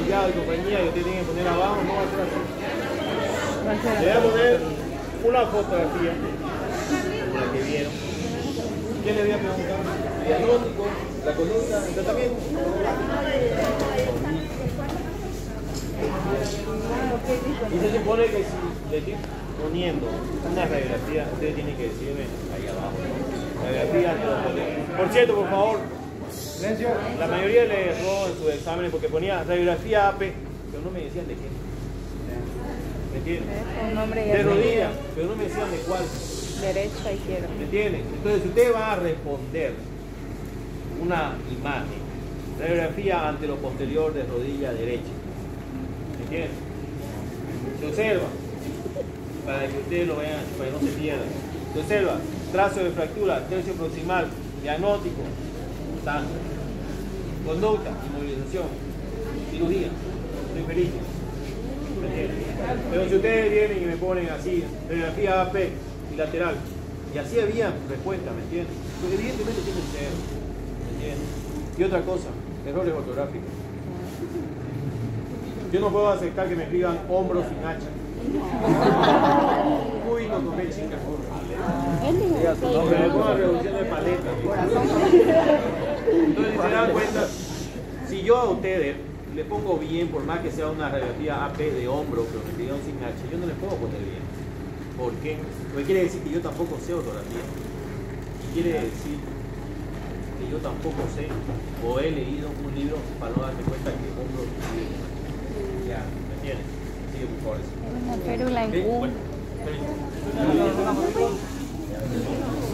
Santiago y compañía y usted tiene que poner abajo, no va a ser así. Le voy a poner una fotografía, la que vieron. ¿Qué le voy a preguntar? Diagnóstico, la conducta, el tratamiento. Y se supone que si le estoy poniendo una radiografía, usted tiene que decirme ahí abajo, ¿no? Radiografía. Por cierto, por favor, la mayoría le erró en sus exámenes porque ponía radiografía AP, pero no me decían de qué. ¿Me entienden? De rodilla, pero no me decían de cuál. Derecha, izquierda. ¿Me entienden? Entonces, si usted va a responder una imagen, radiografía anteroposterior de rodilla derecha, ¿me entienden? Se observa, para que ustedes lo vean, para que no se pierdan. Se observa, trazo de fractura, tercio proximal, diagnóstico, sangre, conducta, inmovilización, cirugía, soy perito. ¿Me entienden? Pero si ustedes vienen y me ponen así, radiografía AP y lateral, y así había respuesta, ¿me entienden? Porque evidentemente tiene que ser, ¿me entienden? Y otra cosa, errores ortográficos. Yo no puedo aceptar que me escriban hombros sin hacha. Uy, no tomé chica. No, pero le pongo reducción de paleta. Entonces, si se dan cuenta, si yo a ustedes le pongo bien, por más que sea una radiografía AP de hombro, pero me escriban sin hacha, yo no les puedo poner bien. ¿Por qué? Porque quiere decir que yo tampoco sé ortografía. Y quiere decir que yo tampoco sé o he leído un libro para no darme cuenta que hombro ya, ¿me entiendes? Sigue por favor. Una férula en U. Bueno,